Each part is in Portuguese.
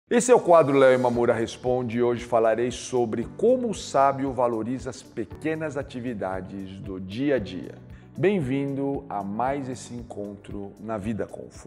Esse é o quadro Léo Imamura Responde e hoje falarei sobre como o sábio valoriza as pequenas atividades do dia a dia. Bem-vindo a mais esse encontro na Vida com Fu.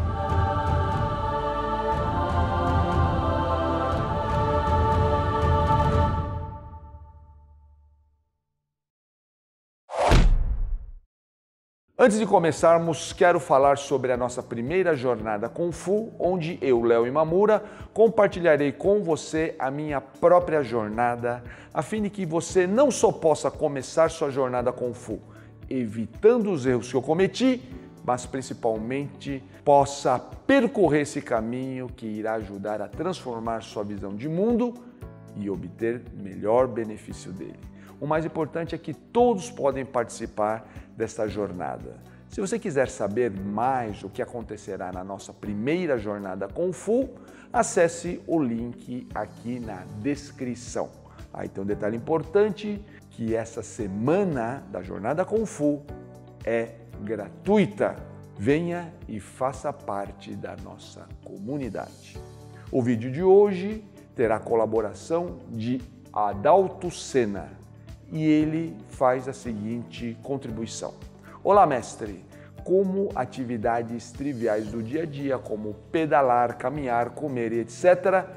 Antes de começarmos, quero falar sobre a nossa primeira jornada com Fu, onde eu, Léo Imamura, compartilharei com você a minha própria jornada, a fim de que você não só possa começar sua jornada com Fu, evitando os erros que eu cometi, mas principalmente possa percorrer esse caminho que irá ajudar a transformar sua visão de mundo e obter melhor benefício dele. O mais importante é que todos podem participar desta jornada. Se você quiser saber mais o que acontecerá na nossa primeira jornada com Fu, acesse o link aqui na descrição. Aí tem um detalhe importante, que essa semana da jornada com Fu é gratuita. Venha e faça parte da nossa comunidade. O vídeo de hoje terá colaboração de Adalto Sena. E ele faz a seguinte contribuição. Olá, mestre! Como atividades triviais do dia a dia, como pedalar, caminhar, comer e etc.,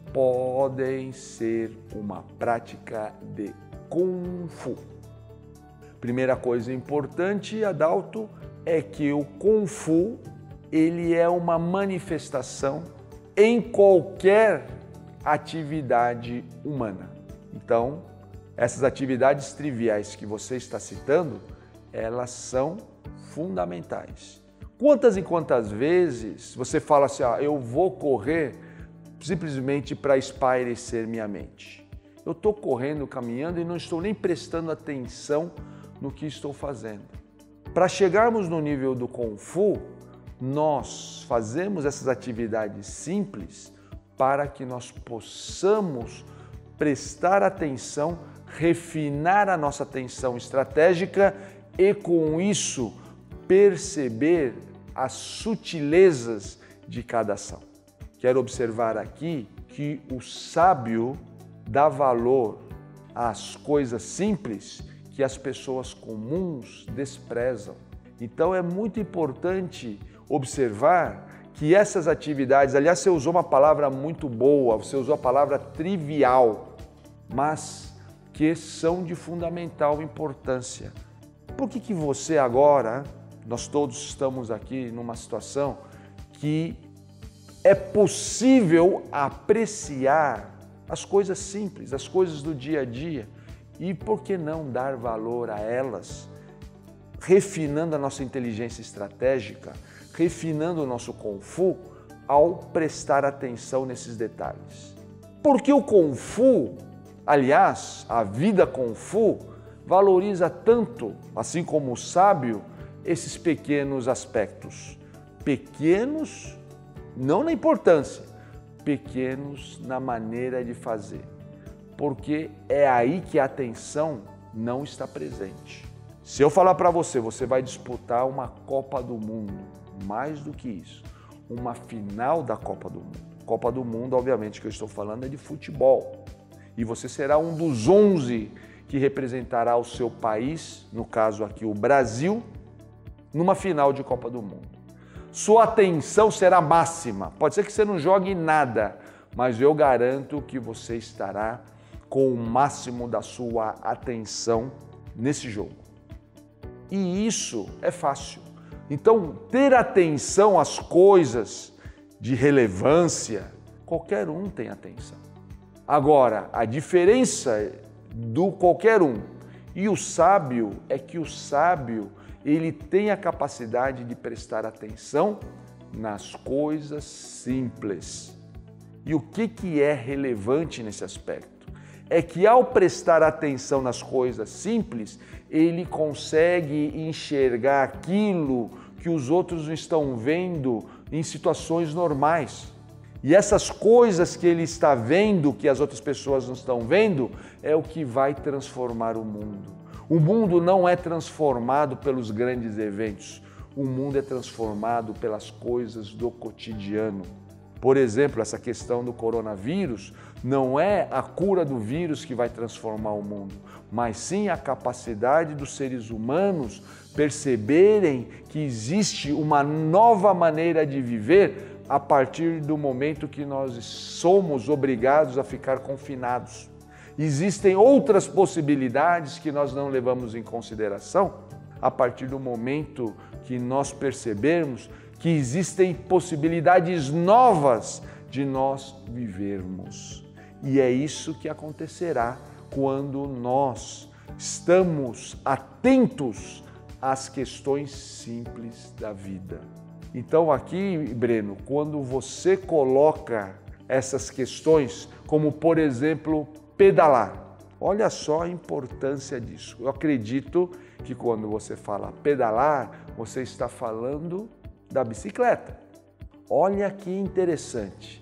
podem ser uma prática de Kung Fu? Primeira coisa importante, Adalto, é que o Kung Fu ele é uma manifestação em qualquer atividade humana. Então, essas atividades triviais que você está citando, elas são fundamentais. Quantas e quantas vezes você fala assim, eu vou correr simplesmente para espairecer minha mente. Eu estou correndo, caminhando e não estou nem prestando atenção no que estou fazendo. Para chegarmos no nível do Kung Fu, nós fazemos essas atividades simples para que nós possamos prestar atenção, refinar a nossa atenção estratégica e, com isso, perceber as sutilezas de cada ação. Quero observar aqui que o sábio dá valor às coisas simples que as pessoas comuns desprezam. Então é muito importante observar que essas atividades, aliás, você usou uma palavra muito boa, você usou a palavra trivial, mas que são de fundamental importância. Por que você agora, nós todos estamos aqui numa situação que é possível apreciar as coisas simples, as coisas do dia a dia, e por que não dar valor a elas, refinando a nossa inteligência estratégica, refinando o nosso Kung Fu ao prestar atenção nesses detalhes. Porque o Kung Fu, aliás, a vida Kung Fu valoriza tanto, assim como o sábio, esses pequenos aspectos. Pequenos, não na importância, pequenos na maneira de fazer. Porque é aí que a atenção não está presente. Se eu falar para você, você vai disputar uma Copa do Mundo, mais do que isso, uma final da Copa do Mundo. Copa do Mundo, obviamente, que eu estou falando é de futebol. E você será um dos 11 que representará o seu país, no caso aqui o Brasil, numa final de Copa do Mundo. Sua atenção será máxima. Pode ser que você não jogue nada, mas eu garanto que você estará com o máximo da sua atenção nesse jogo. E isso é fácil. Então, ter atenção às coisas de relevância, qualquer um tem atenção. Agora, a diferença do qualquer um e o sábio é que o sábio ele tem a capacidade de prestar atenção nas coisas simples. E o que é relevante nesse aspecto? É que ao prestar atenção nas coisas simples, ele consegue enxergar aquilo que os outros não estão vendo em situações normais. E essas coisas que ele está vendo, que as outras pessoas não estão vendo, é o que vai transformar o mundo. O mundo não é transformado pelos grandes eventos. O mundo é transformado pelas coisas do cotidiano. Por exemplo, essa questão do coronavírus não é a cura do vírus que vai transformar o mundo, mas sim a capacidade dos seres humanos perceberem que existe uma nova maneira de viver a partir do momento que nós somos obrigados a ficar confinados. Existem outras possibilidades que nós não levamos em consideração a partir do momento que nós percebermos que existem possibilidades novas de nós vivermos. E é isso que acontecerá quando nós estamos atentos às questões simples da vida. Então aqui, Breno, quando você coloca essas questões, como por exemplo, pedalar, olha só a importância disso. Eu acredito que quando você fala pedalar, você está falando da bicicleta. Olha que interessante.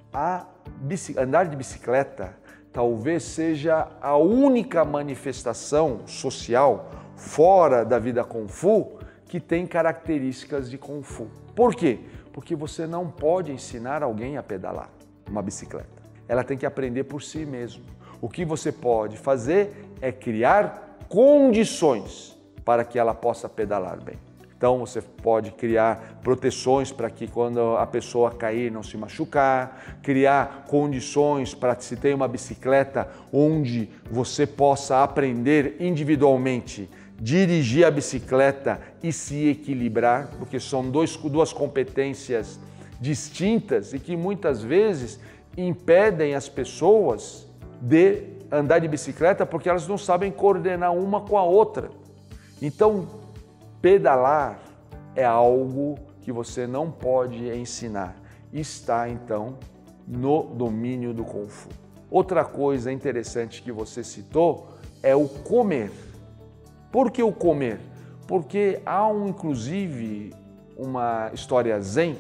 Andar de bicicleta talvez seja a única manifestação social fora da vida Kung Fu que tem características de Kung Fu. Por quê? Porque você não pode ensinar alguém a pedalar uma bicicleta. Ela tem que aprender por si mesmo. O que você pode fazer é criar condições para que ela possa pedalar bem. Então você pode criar proteções para que quando a pessoa cair não se machucar, criar condições para que se tenha uma bicicleta onde você possa aprender individualmente, dirigir a bicicleta e se equilibrar, porque são duas competências distintas e que muitas vezes impedem as pessoas de andar de bicicleta porque elas não sabem coordenar uma com a outra. Então, pedalar é algo que você não pode ensinar. Está, então, no domínio do Kung Fu. Outra coisa interessante que você citou é o comer. Por que o comer? Porque há, inclusive, uma história zen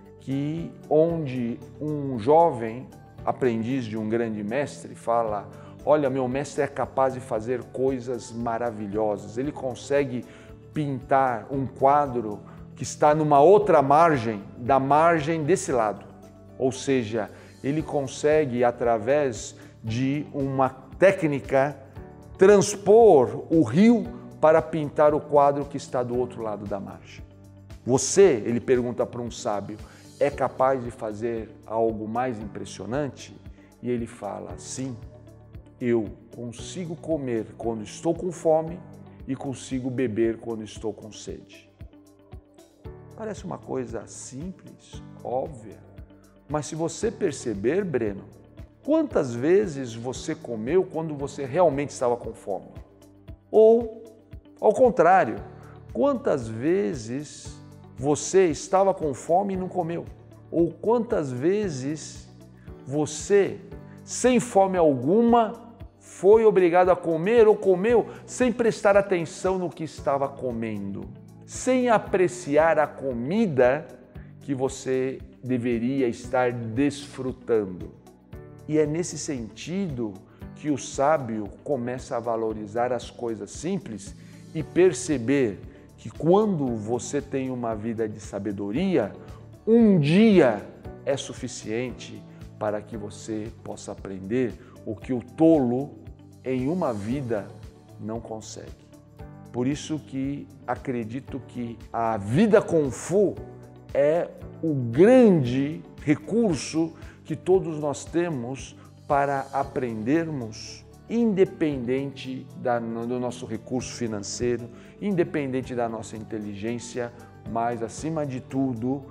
onde um jovem aprendiz de um grande mestre fala: olha, meu mestre é capaz de fazer coisas maravilhosas. Ele consegue pintar um quadro que está numa outra margem, da margem desse lado. Ou seja, ele consegue, através de uma técnica, transpor o rio para pintar o quadro que está do outro lado da margem. Você, ele pergunta para um sábio, é capaz de fazer algo mais impressionante? E ele fala: sim, eu consigo comer quando estou com fome e consigo beber quando estou com sede. Parece uma coisa simples, óbvia, mas se você perceber, Breno, quantas vezes você comeu quando você realmente estava com fome? Ou, ao contrário, quantas vezes você estava com fome e não comeu? Ou quantas vezes você, sem fome alguma, foi obrigado a comer ou comeu sem prestar atenção no que estava comendo, sem apreciar a comida que você deveria estar desfrutando. E é nesse sentido que o sábio começa a valorizar as coisas simples e perceber que quando você tem uma vida de sabedoria, um dia é suficiente para que você possa aprender o que o tolo em uma vida não consegue. Por isso que acredito que a vida Kung Fu é o grande recurso que todos nós temos para aprendermos, independente do nosso recurso financeiro, independente da nossa inteligência, mas, acima de tudo,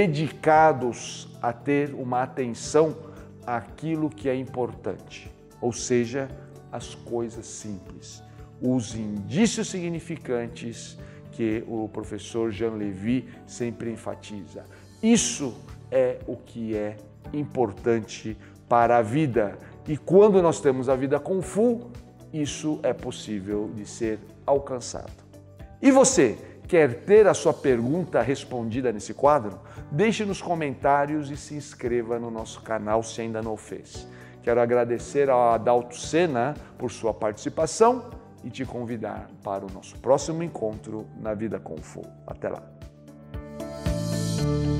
dedicados a ter uma atenção àquilo que é importante, ou seja, as coisas simples, os indícios significantes que o professor Jean Lévy sempre enfatiza. Isso é o que é importante para a vida. E quando nós temos a vida Kung Fu, isso é possível de ser alcançado. E você, quer ter a sua pergunta respondida nesse quadro? Deixe nos comentários e se inscreva no nosso canal se ainda não o fez. Quero agradecer ao Adalto Sena por sua participação e te convidar para o nosso próximo encontro na Vida Kung Fu. Até lá!